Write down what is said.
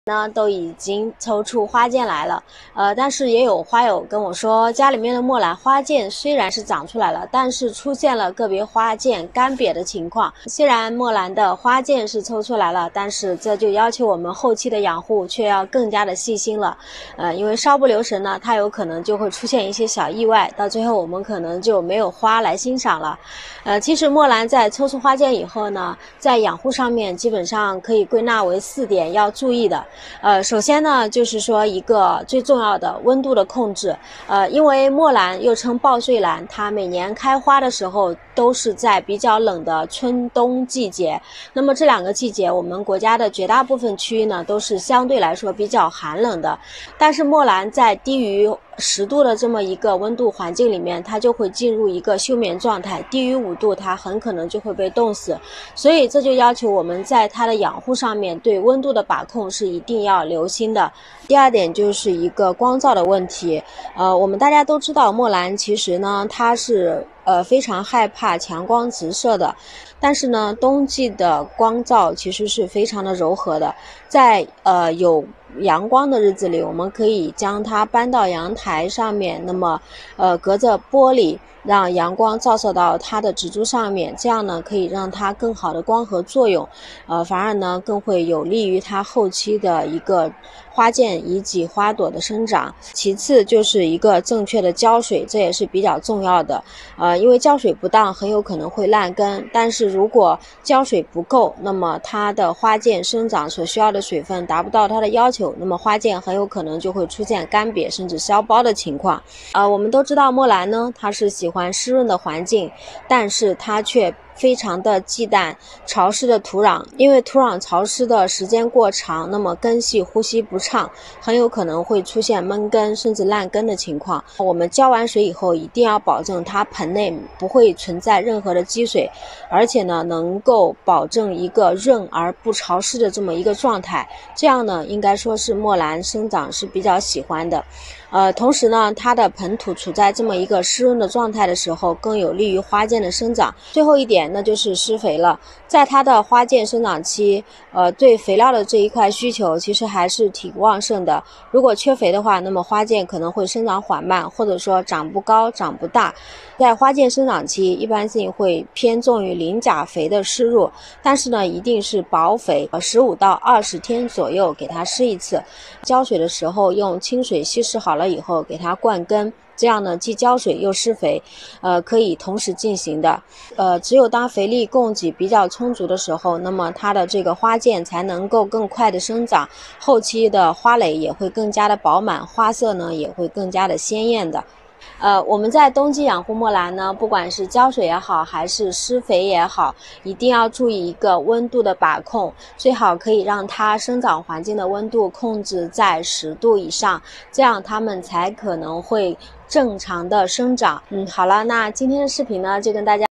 呢都已经抽出花剑来了，但是也有花友跟我说，家里面的墨兰花剑虽然是长出来了，但是出现了个别花剑干瘪的情况。虽然墨兰的花剑是抽出来了，但是这就要求我们后期的养护却要更加的细心了。因为稍不留神呢，它有可能就会出现一些小意外，到最后我们可能就没有花来欣赏了。其实墨兰在抽出花剑以后呢，在养护上面基本上可以归纳为4点要注意的。首先呢，就是说一个最重要的温度的控制。因为墨兰又称报岁兰，它每年开花的时候都是在比较冷的春冬季节。那么这2个季节，我们国家的绝大部分区域呢，都是相对来说比较寒冷的。但是墨兰在低于10度的这么一个温度环境里面，它就会进入一个休眠状态，低于5度它很可能就会被冻死。所以这就要求我们在它的养护上面对温度的把控是一定要留心的。第2点就是一个光照的问题。我们大家都知道墨兰其实呢它是非常害怕强光直射的，但是呢冬季的光照其实是非常的柔和的。在有阳光的日子里，我们可以将它搬到阳台上面，那么隔着玻璃让阳光照射到它的植株上面，这样呢可以让它更好的光合作用，反而呢更会有利于它后期的一个花剑以及花朵的生长。其次就是一个正确的浇水，这也是比较重要的。因为浇水不当很有可能会烂根，但是如果浇水不够，那么它的花剑生长所需要的水分达不到它的要求，那么花剑很有可能就会出现干瘪甚至消苞的情况。我们都知道墨兰呢，它是喜欢湿润的环境，但是它却非常的忌惮潮湿的土壤，因为土壤潮湿的时间过长，那么根系呼吸不畅，很有可能会出现闷根甚至烂根的情况。我们浇完水以后，一定要保证它盆内不会存在任何的积水，而且呢能够保证一个润而不潮湿的这么一个状态，这样呢应该说是墨兰生长是比较喜欢的。同时呢它的盆土处在这么一个湿润的状态的时候，更有利于花剑的生长。最后一点那就是施肥了。在它的花剑生长期，对肥料的这一块需求其实还是挺旺盛的。如果缺肥的话，那么花剑可能会生长缓慢，或者说长不高长不大。在花剑生长期一般性会偏重于磷钾肥的施入，但是呢一定是薄肥，15到20天左右给它施一次。浇水的时候用清水稀释好了以后给它灌根，这样呢既浇水又施肥，可以同时进行的。只有当肥力供给比较充足的时候，那么它的这个花剑才能够更快的生长，后期的花蕾也会更加的饱满，花色呢也会更加的鲜艳的。我们在冬季养护墨兰呢，不管是浇水也好，还是施肥也好，一定要注意一个温度的把控，最好可以让它生长环境的温度控制在10度以上，这样它们才可能会正常的生长。好了，那今天的视频呢，就跟大家